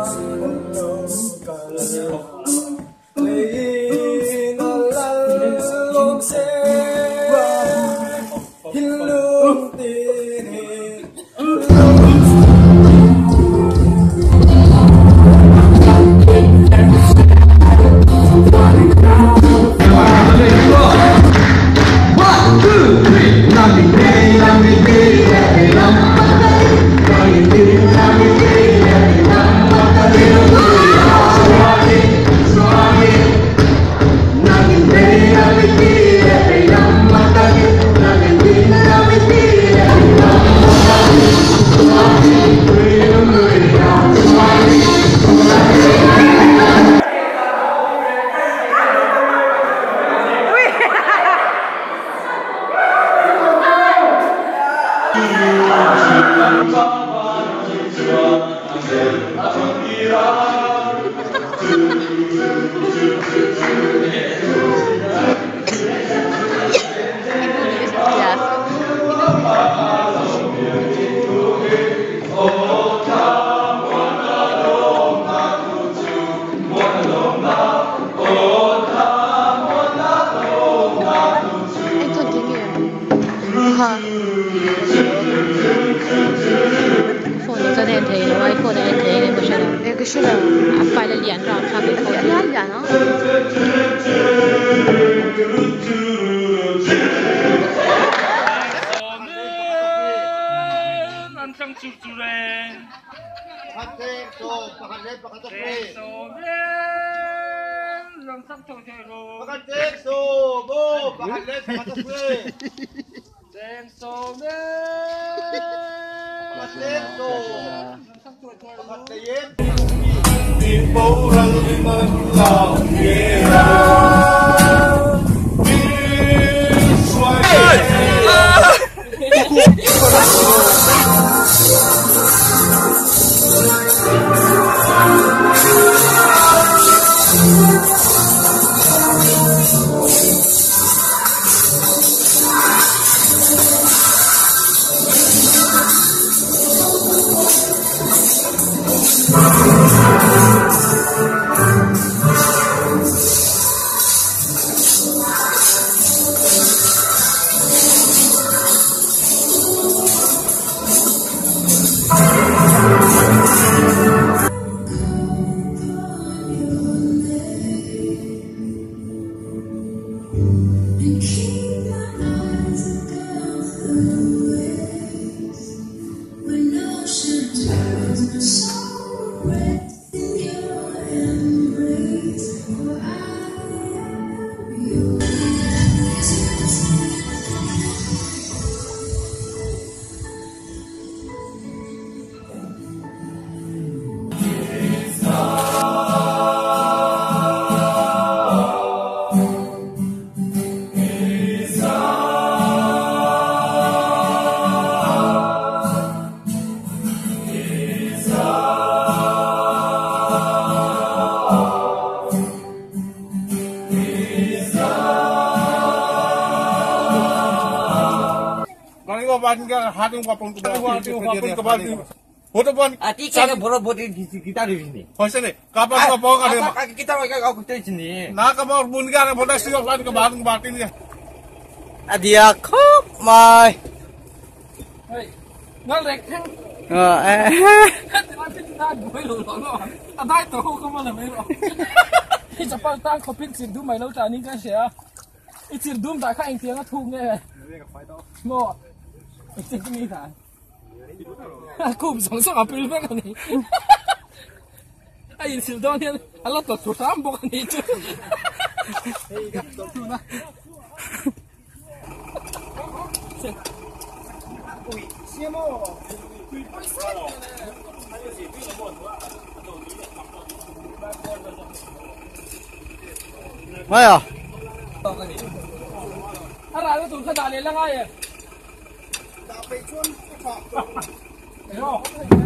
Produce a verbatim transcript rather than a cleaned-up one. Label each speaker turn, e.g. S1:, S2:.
S1: phone cho nên thấy nó iPhone này thấy này một cái này cái số là phải là liền rồi phải cái phone liền liền nó
S2: ăn sang chụp chụp này
S3: phát thế cho phát thế phát thế
S2: làm sang chụp chụp rồi
S3: phát thế số bố phát thế phát thế
S2: đen số đen
S3: phát thế số phát thế
S4: tìm bầu răng mình lòng kia
S5: Hatung kapung kebal, hatung kebal. Foto pun.
S6: Ati kaya boro-boro kita di sini.
S5: Host ni, kapal kapal ada.
S6: Kita kaya aku di sini.
S5: Nak kapal pun kita foto sih kapal kebal kebal ini.
S6: Adia kop mai.
S2: Hey, ngalek kan?
S6: Ah eh.
S2: Tapi kita boleh loh loh. Ada itu kau mana mero. Ini cepat tak kau pin sirdu mai lo cani kan sia. Ini sirdu tak kau yang tiang tu ni. Mo. Itu ni kan. Aku bisa langsung ambil kan ni. Air sirdu ni, alat tu tu tambok ni tu. Tu na. Ui, siapa?
S6: Maya.
S2: Ada tu tu dah le lang ay.
S3: đã bị chuôn
S2: Ayo.